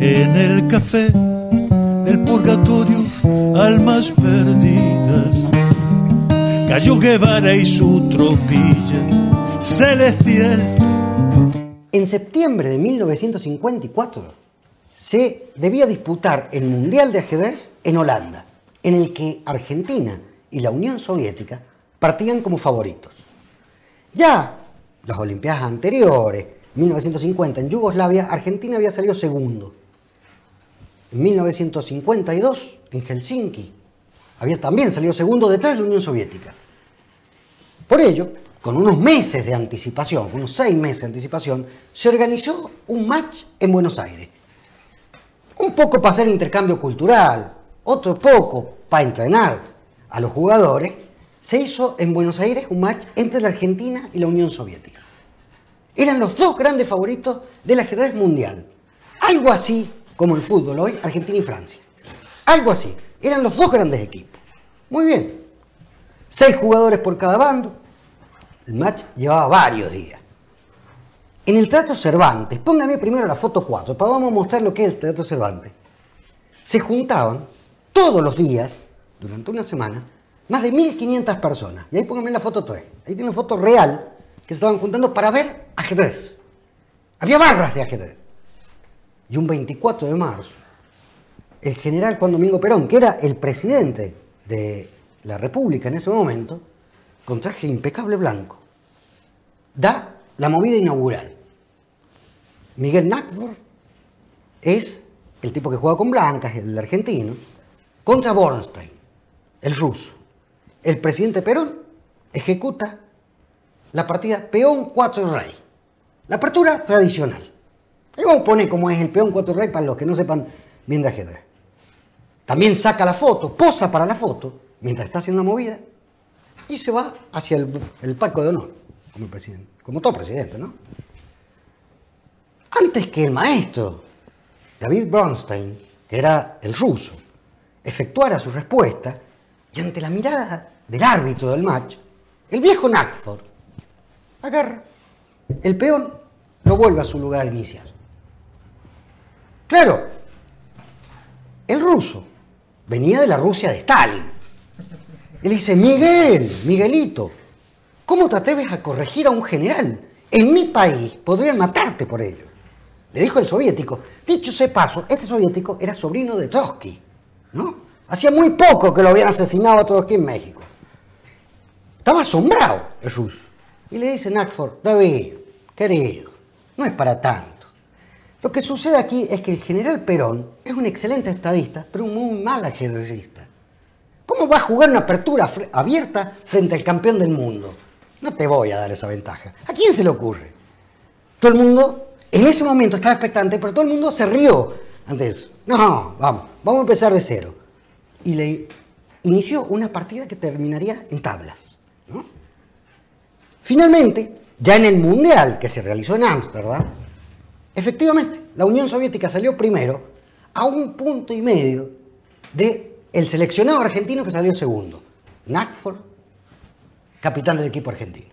En el café del purgatorio, almas perdidas, Cayo Guevara y su tropilla celestial. En septiembre de 1954 se debía disputar el Mundial de Ajedrez en Holanda, en el que Argentina y la Unión Soviética partían como favoritos. Ya las Olimpiadas anteriores, 1950 en Yugoslavia, Argentina había salido segundo. En 1952, en Helsinki, había también salido segundo detrás de la Unión Soviética. Por ello, con unos meses de anticipación, unos 6 meses de anticipación, se organizó un match en Buenos Aires. Un poco para hacer intercambio cultural, otro poco para entrenar a los jugadores. Se hizo en Buenos Aires un match entre la Argentina y la Unión Soviética. Eran los dos grandes favoritos del ajedrez mundial. Algo así como el fútbol hoy, Argentina y Francia. Algo así. Eran los dos grandes equipos. Muy bien. 6 jugadores por cada bando. El match llevaba varios días. En el Teatro Cervantes, póngame primero la foto 4, para vamos a mostrar lo que es el Teatro Cervantes. Se juntaban todos los días, durante una semana, más de 1.500 personas. Y ahí póngame la foto 3. Ahí tiene una foto real que se estaban juntando para ver ajedrez. Había barras de ajedrez. Y un 24 de marzo, el general Juan Domingo Perón, que era el presidente de la República en ese momento, con traje impecable blanco, da la movida inaugural. Miguel Nakfor es el tipo que juega con blancas, el argentino, contra Bernstein, el ruso. El presidente Perón ejecuta la partida peón 4 rey. La apertura tradicional. Ahí vamos a poner cómo es el peón 4 rey para los que no sepan bien de ajedrez. También saca la foto, posa para la foto, mientras está haciendo la movida, y se va hacia el palco de honor, como el presidente, como todo presidente, ¿no? Antes que el maestro David Bernstein, que era el ruso, efectuara su respuesta, y ante la mirada del árbitro del match, el viejo Nakfor agarra el peón, lo vuelve a su lugar inicial. Claro, el ruso venía de la Rusia de Stalin. Él dice: Miguelito, ¿cómo te atreves a corregir a un general? En mi país podrían matarte por ello. Le dijo el soviético. Dicho sea paso, este soviético era sobrino de Trotsky, ¿no? Hacía muy poco que lo habían asesinado a Trotsky en México. Estaba asombrado el ruso. Y le dice Nakfor: David, querido, no es para tanto. Lo que sucede aquí es que el general Perón es un excelente estadista, pero un muy mal ajedrecista. ¿Cómo va a jugar una apertura abierta frente al campeón del mundo? No te voy a dar esa ventaja. ¿A quién se le ocurre? Todo el mundo, en ese momento estaba expectante, pero todo el mundo se rió ante eso. No, vamos a empezar de cero. Y le inició una partida que terminaría en tablas, ¿no? Finalmente, ya en el Mundial que se realizó en Ámsterdam, efectivamente, la Unión Soviética salió primero a 1,5 puntos del seleccionado argentino que salió segundo. Nakfor, capitán del equipo argentino.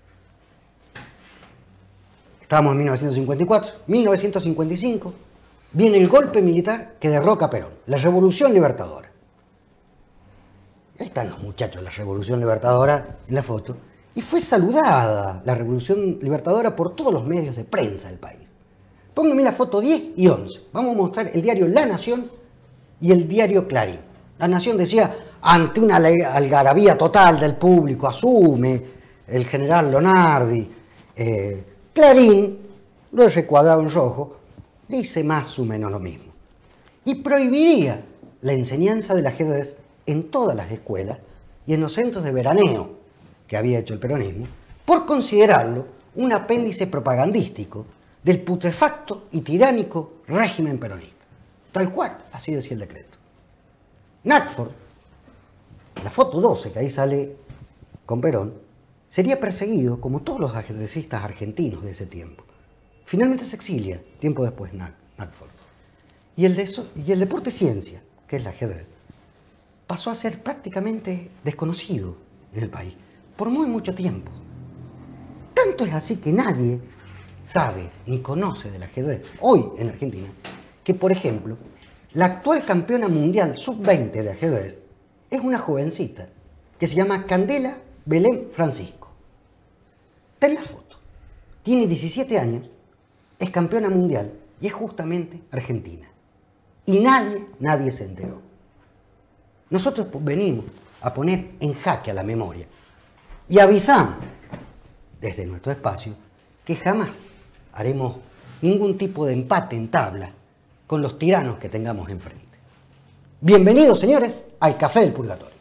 Estábamos en 1954. 1955 viene el golpe militar que derroca a Perón, la Revolución Libertadora. Ahí están los muchachos de la Revolución Libertadora en la foto. Y fue saludada la Revolución Libertadora por todos los medios de prensa del país. Pónganme la foto 10 y 11. Vamos a mostrar el diario La Nación y el diario Clarín. La Nación decía: ante una algarabía total del público, asume el general Lonardi. Clarín, lo he recuadrado en rojo, dice más o menos lo mismo. Y prohibiría la enseñanza del ajedrez en todas las escuelas y en los centros de veraneo que había hecho el peronismo, por considerarlo un apéndice propagandístico del putrefacto y tiránico régimen peronista. Tal cual, así decía el decreto. Nakfor, la foto 12, que ahí sale con Perón, sería perseguido como todos los ajedrecistas argentinos de ese tiempo. Finalmente se exilia, tiempo después, Nakfor. Y el deporte ciencia, que es el ajedrez, pasó a ser prácticamente desconocido en el país por muy mucho tiempo. Tanto es así que nadie sabe ni conoce del ajedrez hoy en Argentina, que, por ejemplo, la actual campeona mundial sub-20 de ajedrez es una jovencita que se llama Candela Belén Francisco. Ten la foto. Tiene 17 años, es campeona mundial y es justamente argentina. Y nadie se enteró. Nosotros venimos a poner en jaque a la memoria y avisamos desde nuestro espacio que jamás haremos ningún tipo de empate en tabla con los tiranos que tengamos enfrente. Bienvenidos, señores, al Café del Purgatorio.